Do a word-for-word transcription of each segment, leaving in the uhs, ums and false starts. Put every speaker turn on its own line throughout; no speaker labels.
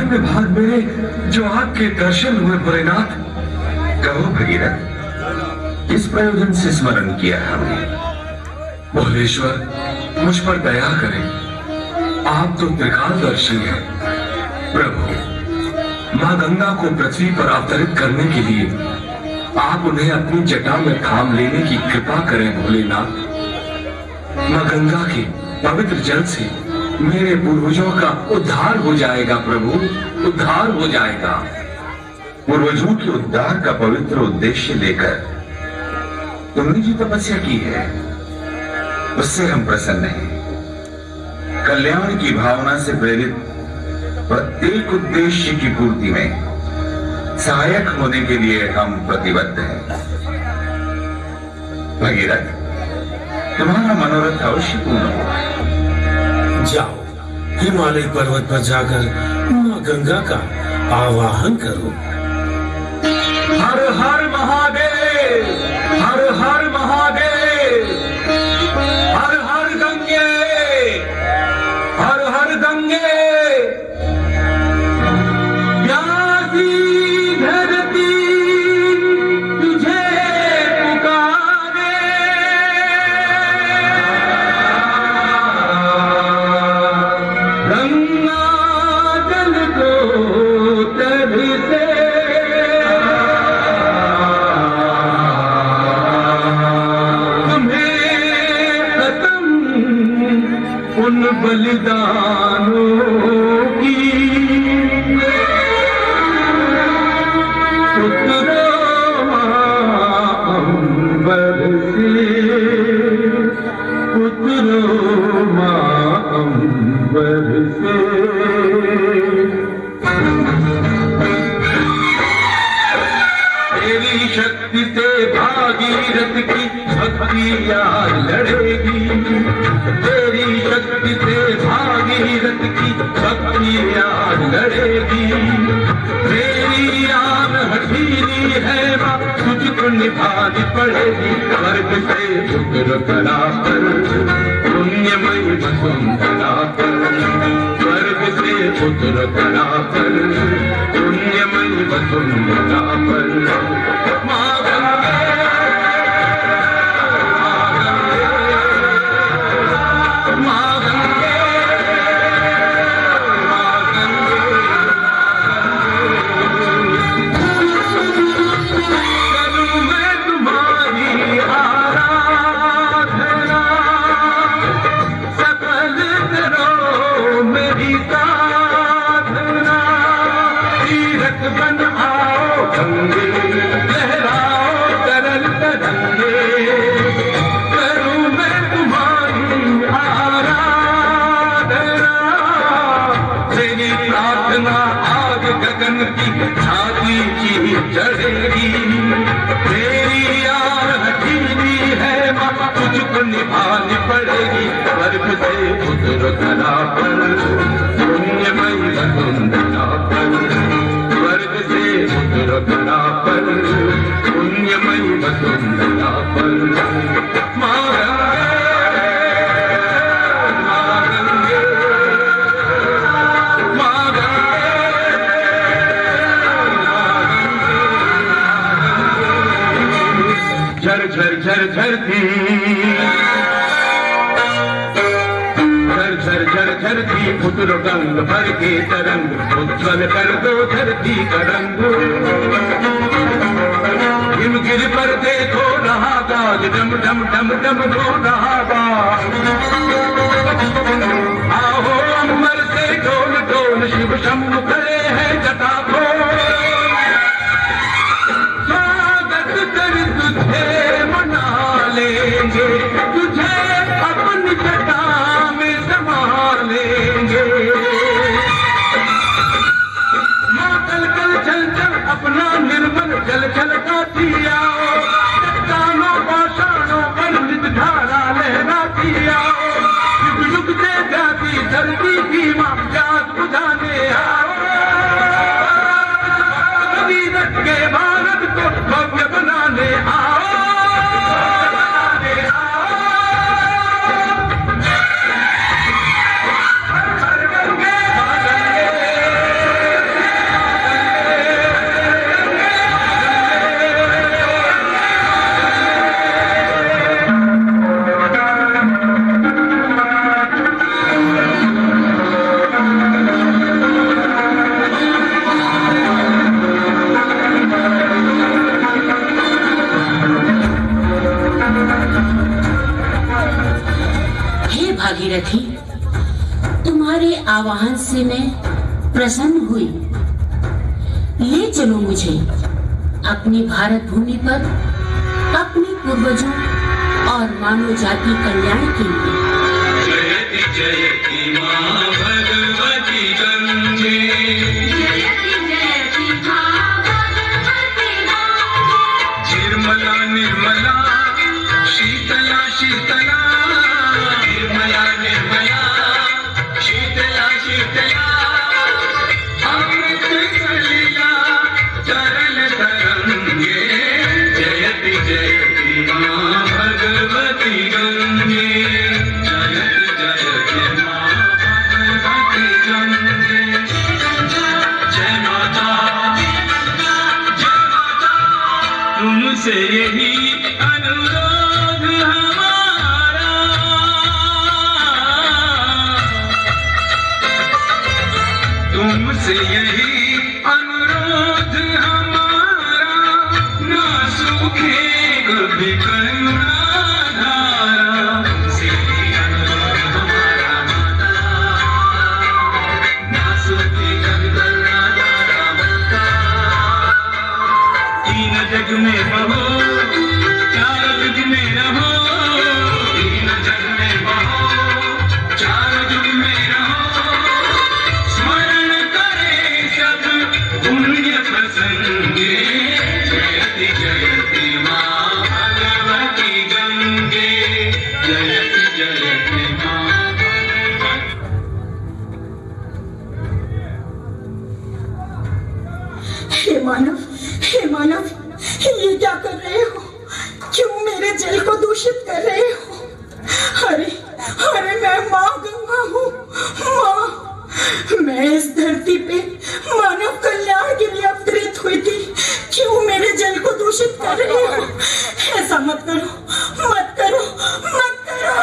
दिव्य भाग मेरे जो आपके दर्शन हुए भोलेनाथ।
कहो भगीरथ, किस प्रयोजन से स्मरण किया हमने?
भोलेश्वर, मुझ पर दया करें, आप तो त्रिकालदर्शी हैं। प्रभु, मां गंगा को पृथ्वी पर अवतरित करने के लिए आप उन्हें अपनी जटा में थाम लेने की कृपा करें भोलेनाथ। मां गंगा के पवित्र जल से मेरे पूर्वजों का उद्धार हो जाएगा प्रभु, उद्धार हो जाएगा।
पूर्वजों के उद्धार का पवित्र उद्देश्य लेकर तुमने जो तपस्या की है उससे हम प्रसन्न हैं। कल्याण की भावना से प्रेरित प्रत्येक उद्देश्य की पूर्ति में सहायक होने के लिए हम प्रतिबद्ध हैं। भगीरथ, तुम्हारा मनोरथ अवश्य पूर्ण होगा।
जाओ, हिमालय पर्वत पर जाकर मां गंगा का आवाहन करो।
हर हर महादेव, हर हर महादेव, हर हर गंगे, हर हर गंगे। प्यासी धरती तुझे पुकारे, गंगा जल को तर से उन बलिदानों की उतरो अंबर से, उतरो अंबर से। तेरी शक्ति से भागीरथ की भक्तियां लड़ेगी, तेरी शक्ति से भागीरथ की भक्तियां लड़ेगी। तेरी आन हठीली है मां, तुझको निभानी पड़ेगी। स्वर्ग से उतर करा कर पुण्यमयी वसुंधरा पर, स्वर्ग से उतर करा कर पुण्यमयी वसुंधरा पर। मां गंगे, मां गंगे, मां गंगे, करूं मैं तुम्हारी आराधना, सकल करो मेरी साधना। तीरथ बन आओ गंगे, लहराओ तरल तरंगे, करूं मैं तुम्हारी आराधना। तेरी प्रार्थना आग गगन की छाती की चढ़ेगी। तेरी यार हथेली है मां, तुझको निभानी पड़ेगी। स्वर्ग से उतर धरा पर पुण्यमयी वसुंधरा पर, स्वर्ग से उतर धरा पर पुण्यमयी वसुंधरा पर। मां गंगे, मां गंगे, मां गंगे, झर झर झर झरती, झर झर झर झरती उतरो गंग भर के तरंग, उज्ज्वल कर दो धरती का रंग। हिमगिर पर देखो रहा गाज, डम डम डम डम हो रहा गाज। आओ अंबर से ढोल ढोल शिव शंभु खड़े हैं जटा को, स्वागत कर तुझे मना लेंगे, तुझे अपनी जटा में समा लेंगे। मां कल कल चल चल अपना निर्मल जल छलकाती आओ, चट्टानों पाषाणों पर नित धारा लहराती आओ। युग युग से
आवाहन से मैं प्रसन्न हुई। ले चलो मुझे अपनी भारत भूमि पर अपने पूर्वजों और मानव जाति कल्याण के लिए।
जयति जयति मां भगवती गंगे, जयति जयति मां भगवती गंगे। निर्मला निर्मला शीतला शीतला, निर्मला निर्मला शीतला शीतला। अमृत सलिला तरल तरंगे, जयति जयति मां भगवती गंगे, जयति जयति मां भगवती गंगे। जय माता जय माता, तुमसे यही अनुरोध हमारा, तुमसे यही अनुरोध हमारा, ना सूखे कभी करुणा धारा। सीधी अनुरोध हमारा माता, ना सूखे कभी करुणा धारा माता। तीन जग में बहो, चार युग में रहो, तीन जग में बहो, चार युग में रहो। स्मरण करे सब पुण्य प्रसंगे, जयति जयति मां भगवती गंगे, जयति जयति मां भगवती।
हे मानव, हे मानव, ये क्या कर रहे हो? क्यों मेरे जल को दूषित कर रहे हो? अरे अरे मैं माँ गंगा हूँ, माँ। मैं इस धरती पे मानव कल्याण के लिए अवतरित हुई थी। क्यों मेरे जल को दूषित कर रहे हो? ऐसा मत करो, मत करो, मत करो।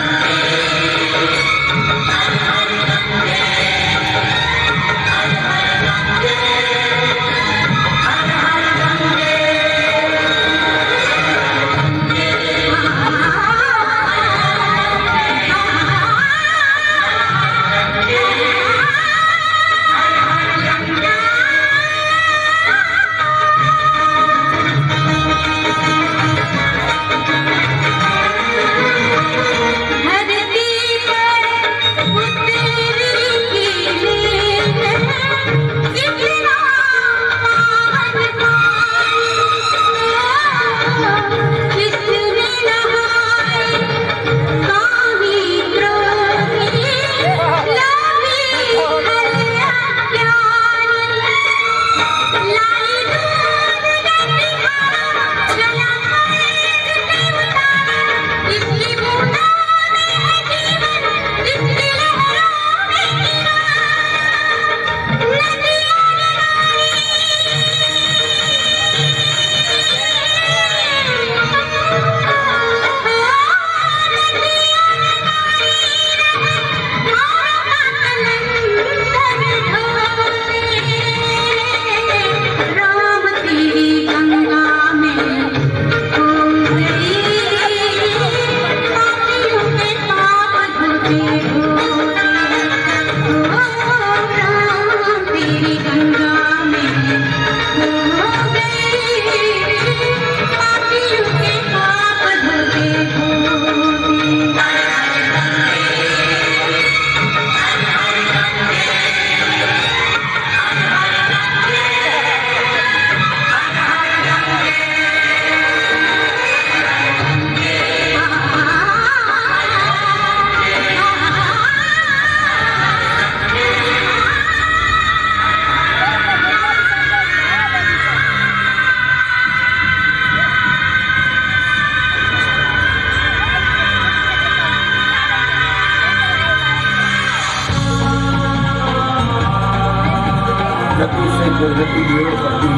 प्रगति की ओर बढ़ती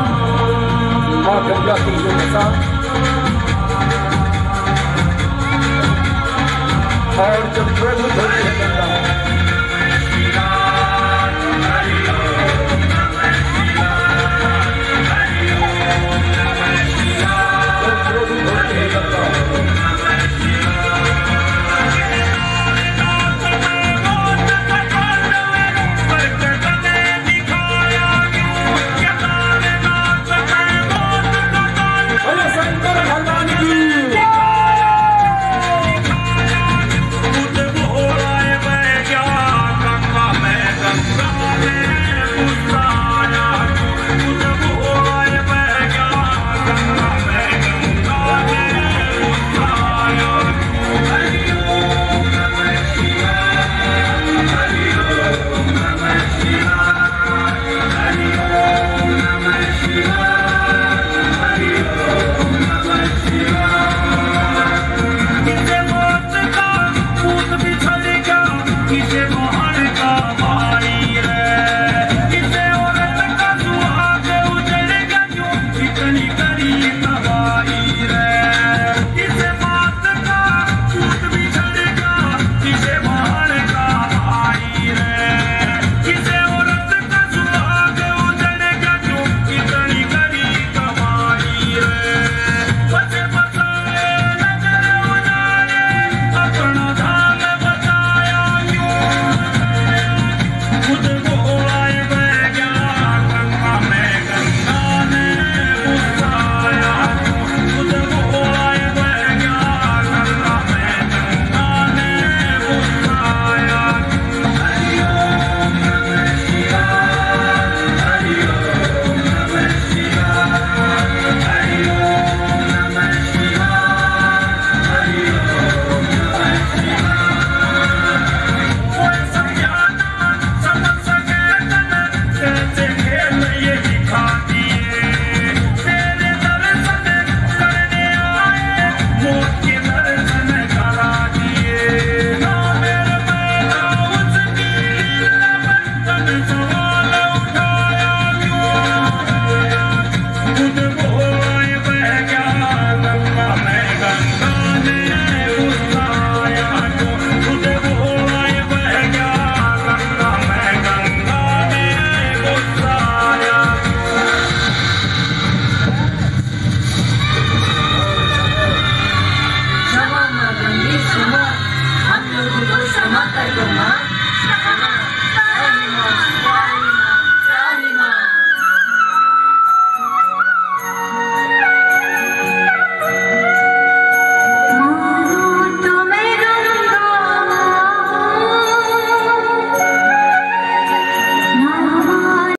मां गंगा की जो दशा और जब प्रभु